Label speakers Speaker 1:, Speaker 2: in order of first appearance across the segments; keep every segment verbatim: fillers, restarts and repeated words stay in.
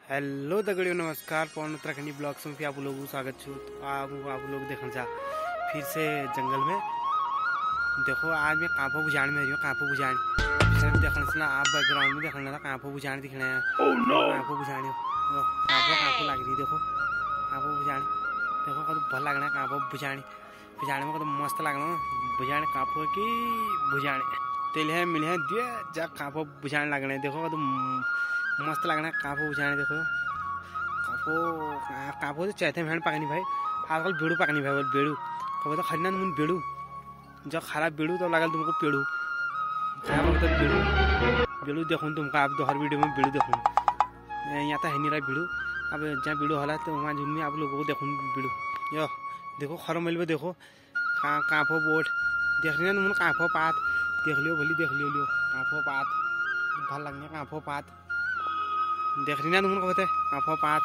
Speaker 1: Hello दगड़ियों, नमस्कार। पवन Uttarakhandi blogs में आप लोगों को स्वागत छू। तो आप आप लोग देखना जा फिर से जंगल में। देखो आज मैं कांपो बुझाने में रही हूँ। कांपो बुझाने सिर्फ देखना से ना आप बैकग्राउंड में देखना था। कांपो बुझाने दिखना है। कांपो बुझाने कांपो कांपो लग रही। देखो कांपो बुझाने देखो कद भल लगना है। कांपो बुझाने बुझाने में कद मस्त लगना बुझाने कांपो की बुझाने तेल है मिले दिए जा कांपो बुझाने लगना है। देखो कद मस्त लगना है कांपो बुझाने। देखो कांपो कांपो तो चाहते हैं पकनी भाई। आजकल बेड़ू पकनी भाई। बेड़ू कब तो खरीना तुम बेड़ू जब खराब बेड़ू तो लगल तुमको पेड़ू तो बेड़ू बेड़ू देखूँ तुमको। आप तो हर वीडियो में बेड़ू देखूँ। यहाँ तो है नहीं रहा बेड़ू। अब जहाँ बेड़ू हला तो वहाँ जून में आप लोगों को देखूँ बेड़ू। यो देखो खरो मिल में देखो कांपो बोट देख रही तुम। कांपो पात देख लियो भली देख लियो लियो कांपो पात भल लगने कांपो पात देख रही ना तुम कहते कांपो पात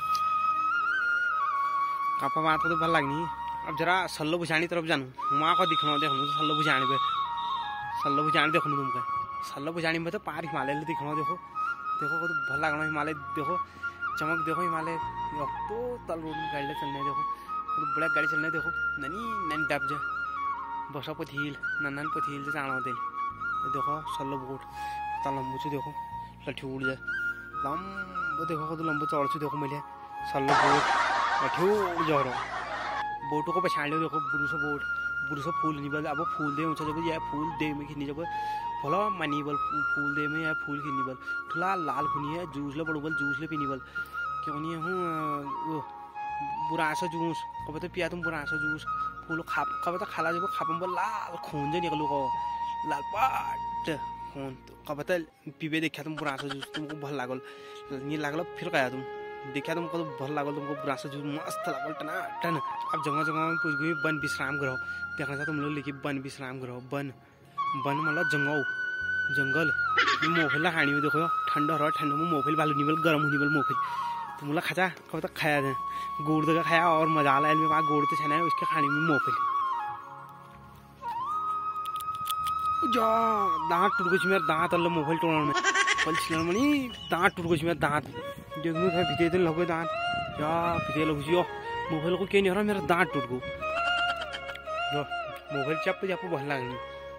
Speaker 1: कांपो पात को तो भल लगनी। अब जरा सल्लो बुझानी तरफ जानू वहाँ को दिखना देखो तो सल्लो बुझाने पे सल्लो बुझाने देखो तुमको। सल्लो बुझाने में तो पार हिमालय दिखना। देखो देखो को तो भल लगना हिमालय। देखो चमक देखो हिमालय। तो तल रोड में गाड़ी चलने देखो तो बड़ा गाड़ी चलने देखो ननी ननी डब जा बसा पथील नन्न पथील से जाना होते देखो सल्लो बोट लंबू छू। देखो लठी उड़ जाए लंबो देखो कद लंबो चौड़ छू। देखो मिले सल्लो बोट लठी उड़ जा रहा बोटों को पछाड़ लो। देखो बुरुसो बोट बुरुसो फूल निबल अब फूल दे ऊँचा जब यह फूल दे में खिनी जब भला मनी बल फूल दे में यह फूल खिनी बल ठुला लाल खुनी है जूस ले बड़ो बल जूस ले पीनी बल क्यों नहीं हूँ बुरासा जूस कब तो पिया तुम बुरासा जूस फूल खा कब तो खाला जब खापम बल लाल खून जो निकलो को लाल पाट खून तो कब तो पीबे देखा तुम बुरासा जूस तुमको भल लागल नहीं लागल फिर कहा तुम देखा तुमको तो भल लागल तुमको बुरासा जूस मस्त लागल टना टन। अब जगह जगह में पूछ गई वन विश्राम गृह देखना था तुम लोग लिखी वन विश्राम गृह वन वन मतलब जंगल जंगल मोफिल खानी हो। देखो ठंडा रहा ठंड में मोफिल बालू निबल गर्म होनी बल मोफिल तुम लोग खाचा कब तक खाया जाए गुड़ दगा खाया और मजा आला मेरे पास गुड़ तो छना है उसके खाने में मोफिल जा दांत टूट गई मेरा दांत अल्लाह मोबाइल टोड़ने में पल छिलने में नहीं दांत टूट गई मेरा दांत देखने था भीते दिन लगे दांत या भीते लग जियो मोबाइल को क्या नहीं हो रहा मेरा दांत टूट गो जो मोबाइल चप चप बहुत लगनी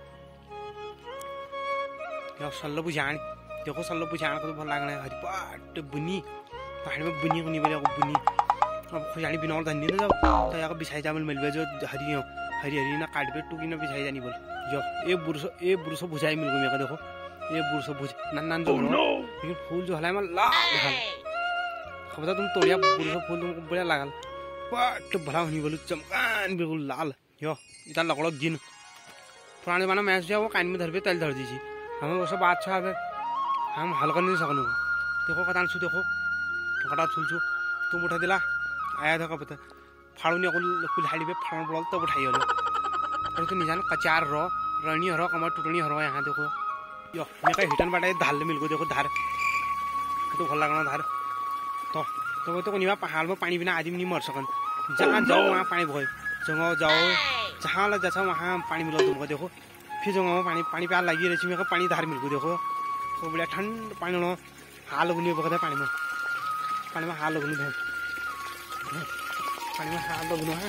Speaker 1: या सल्लो बुझान देखो सल्लो बुझान को तो बहुत लगना है। हरी पाट बुनी पानी में बुनी को नहीं बोले बुनी अब खुजानी बिना और धनी ना जब तो यहाँ बिछाई चावल मिल गए जो हरी हो हरी हरी ना काट पे टूकी ना बिछाई जानी बोल जो एक बुरसो एक बुरसो बुझाई मिल गई मेरे को। देखो एक बुरसो बुझ नन नन जो लेकिन फूल जो हला में लाल हल खबर तुम तोड़िया बुरसो फूल तुमको बढ़िया लागल पट भरा होनी बोलू चमकान बिल्कुल लाल यो इतना लगड़ो गिन पुराने जमाना मैच जो वो कान में धर पे तेल धर दीजिए हमें वो सब बात छा हम हल्का नहीं सकनू। देखो कतान छू देखो कटा छुल छू तुम उठा दिला आया था कब फाड़ू नहीं कुल हाड़ी पे फाड़ पड़ा तब उठाई हलो और तो निजान कचार रो रणी हरो कमर टूटनी हरो यहाँ देखो यो मैं कहीं हिटन बाटे धाल मिल गो। देखो धार तो भल लगना धार तो तो तो नहीं पहाड़ में पानी बिना आदमी नहीं मर सकन जहाँ जाओ वहाँ पानी बहे जगह जाओ जहाँ लग जाता वहाँ पानी मिलो तुमको। देखो फिर जगह में पानी पानी प्यार लगी रही मेरे को पानी धार मिल गो। देखो तो बढ़िया ठंड पानी लो हाल लगनी बखत पानी में पानी में हाल लगनी है पानी में हाल लगना है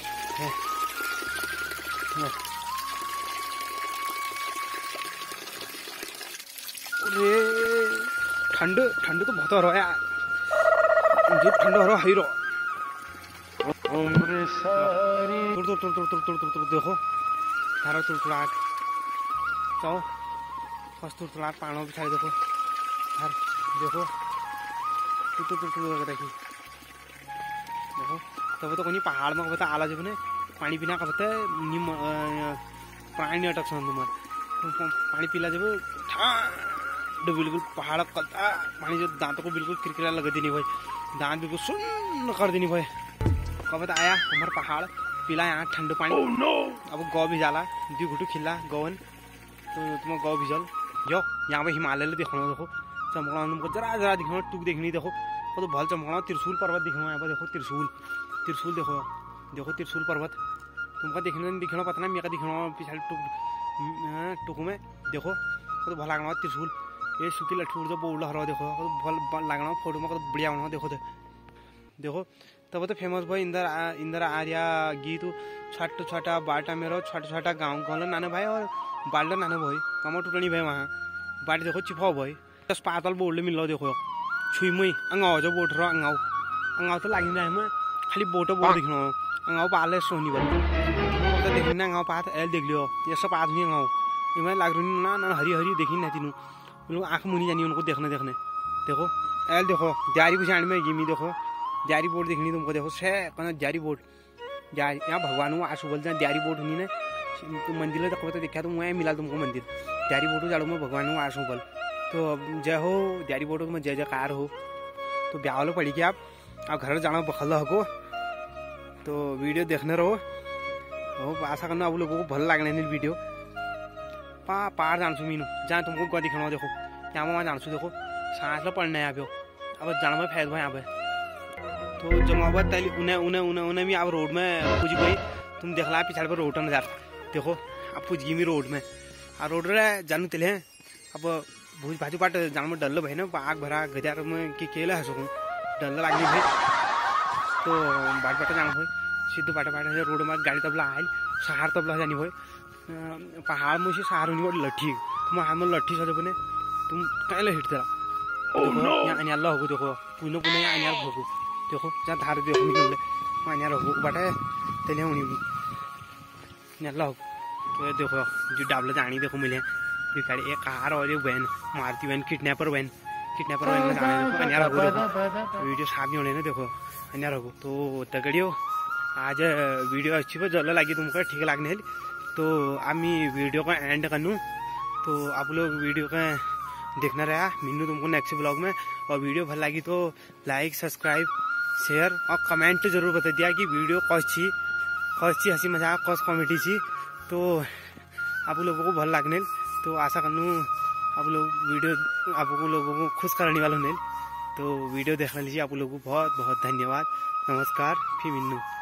Speaker 1: अरे ठंड ठंड तो बहुत हो रहा है यार जो ठंड हो रहा है हीरो तुर तुर तुर तुर तुर तुर तुर तुर देखो धारा तुर तुराट जाओ बस तुर तुराट पानो बिछाई देखो धार देखो तुर तुर तुर तुर देखी देखो तब तो कोई पहाड़ में कब आला जब ने पानी पीना कब निम प्राणी अटक तुम्हार पानी पीला जब ठंड बिल्कुल पहाड़ कलता पानी जो दांतों को बिल्कुल किरकिरा लगा देनी भाई दांत बिल्कुल सुन्न कर देनी भाई कब आया हमारे पहाड़ पीला यहाँ ठंड पानी oh, no! अब गौ भी जाला दी घुटू खिला गौन तो तुम गौ भिजल जो यहाँ पे हिमालय देखना देखो चमकना तुमको जरा जरा दिखना टूक देखनी देखो वो तो भल चमकना त्रिशूल पर्वत दिखना यहाँ पर देखो त्रिशूल त्रिशूल देखो देखो त्रिशूल पर्वत तुमको देखने दिखना पता ना मेरा दिखना पिछाड़ी टुक टुक में देखो तो भला लगना त्रिशूल ये सुखी लट्ठू उड़ बोल हरा देखो भल लगना फोटो में बढ़िया बना देखो तो देखो तब तो फेमस भाई इंदर इंदर आर्या गीत छोटा छोटा बाटा मेरो छोटा छोटा गाँव कहलो नाना भाई और बाल्डर नाना भाई कमर टूटनी भाई वहाँ बाटी देखो चिफा भाई दस पातल बोल मिल लो देखो छुई मुई अंगाओ जो बोट रहा अंगाओ अंगाओ तो लगी रहा है खाली बोटो बोट दिखना अंगाओ पाले सोनी बल तो देखी ना अंगाओ पात एल देख लियो ये सब आदमी अंगाओ इमें लग रही ना ना हरी हरी देखी ना तीनों लोग आँख मुनी जानी उनको देखने देखने देखो एल देखो जारी बुझाने में गिमी देखो जारी बोर्ड देखनी तुमको देखो से कहना जारी बोर्ड जारी यहाँ भगवान को आंसू बोलते हैं जारी बोर्ड हुई ना तुम मंदिर देखो तो देखा तो वहीं मिला तुमको मंदिर जारी बोर्ड जाड़ो में भगवान को आंसू बोल तो जय हो जारी बोर्ड में जय जयकार हो तो ब्याह वालों पड़ी कि आप आप घर जाना बखल हो तो वीडियो देखने रहो हो आशा करना आप लोगों को भल लगने नहीं वीडियो पा पार जानसू मीनू जहाँ तुमको क्या दिखाना देखो यहाँ वहाँ जानसू देखो सांस लो पढ़ना है आप अब जाना में फैद भाई यहाँ पे तो जमावत तैली उन्हें उन्हें उन्हें उन्हें भी आप रोड में पूछ गई तुम देख ला पिछाड़ पर रोड नजर देखो आप पूछ गई मी रोड में आ रोड रे जानू तिले अब भूज भाजू पाट जान में डल भाई ना आग भरा गजार में कि केला है सकूँ डल लागली भाई तो बाट बाट जाना भाई सीधे बाट बाट रोड में गाड़ी तबला आयल सहार तबला जानी भाई पहाड़ में से सहार होनी लट्ठी तुम हाथ में लट्ठी सजे बने तुम कहीं हिट तेरा देखो यहाँ अनियाल होगो देखो पुनः पुनः यहाँ अनियाल होगो देखो जहाँ धार देखो निकल अनियाल होगो बाटे तेले होनी अनियाल होगो तो देखो जो डाबला जानी देखो मिले बिगाड़ी एक कार और एक van Maruti van kidnapper van kidnapper van में जाने देखो अनियाल होगो देखो वीडियो साफ होने ना देखो अनियाल होगो तो तगड़ियो आज वीडियो अच्छी पर जल लगी तुमको ठीक लगने तो आम्ही वीडियो का एंड करूँ तो आप लोग वीडियो का देखना रहा मीनू तुमको नेक्स्ट ब्लॉग में और वीडियो भल लगी तो लाइक सब्सक्राइब शेयर और कमेंट जरूर बता दिया कि वीडियो कौन ची कौन ची हंसी मजाक कौन कॉमेडी ची तो आप लोगों को भल लगने तो आशा करूँ आप लोग वीडियो आप लोगों को खुश करने वालों ने तो वीडियो देखने लीजिए आप लोगों को बहुत बहुत धन्यवाद नमस्कार फिर मिलूँ।